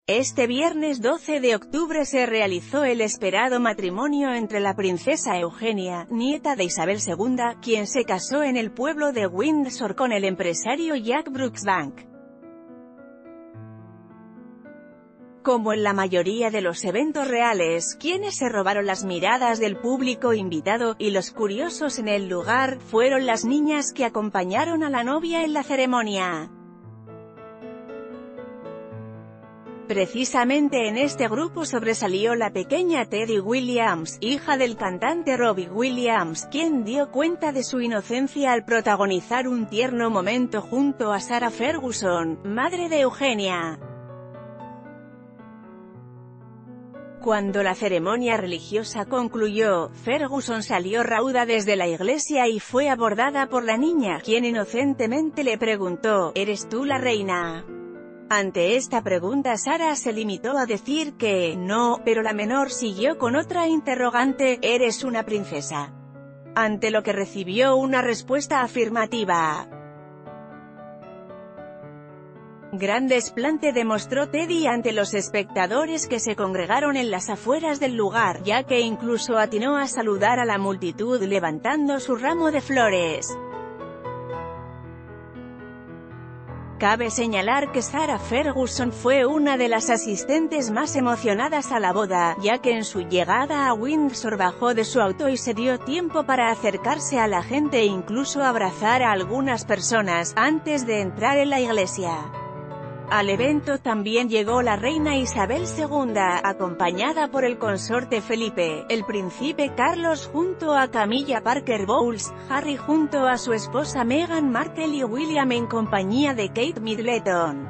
Este viernes 12 de octubre se realizó el esperado matrimonio entre la princesa Eugenia, nieta de Isabel II, quien se casó en el pueblo de Windsor con el empresario Jack Brooksbank. Como en la mayoría de los eventos reales, quienes se robaron las miradas del público invitado, y los curiosos en el lugar, fueron las niñas que acompañaron a la novia en la ceremonia. Precisamente en este grupo sobresalió la pequeña Teddy Williams, hija del cantante Robbie Williams, quien dio cuenta de su inocencia al protagonizar un tierno momento junto a Sarah Ferguson, madre de Eugenia. Cuando la ceremonia religiosa concluyó, Ferguson salió rauda desde la iglesia y fue abordada por la niña, quien inocentemente le preguntó: ¿eres tú la reina? Ante esta pregunta Sarah se limitó a decir que no, pero la menor siguió con otra interrogante: ¿eres una princesa? Ante lo que recibió una respuesta afirmativa. Gran desplante demostró Teddy ante los espectadores que se congregaron en las afueras del lugar, ya que incluso atinó a saludar a la multitud levantando su ramo de flores. Cabe señalar que Sarah Ferguson fue una de las asistentes más emocionadas a la boda, ya que en su llegada a Windsor bajó de su auto y se dio tiempo para acercarse a la gente e incluso abrazar a algunas personas, antes de entrar en la iglesia. Al evento también llegó la reina Isabel II, acompañada por el consorte Felipe, el príncipe Carlos junto a Camilla Parker Bowles, Harry junto a su esposa Meghan Markle y William en compañía de Kate Middleton.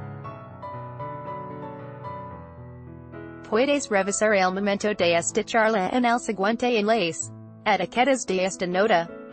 Puedes revisar el momento de esta charla en el siguiente enlace. Etiquetas de esta nota.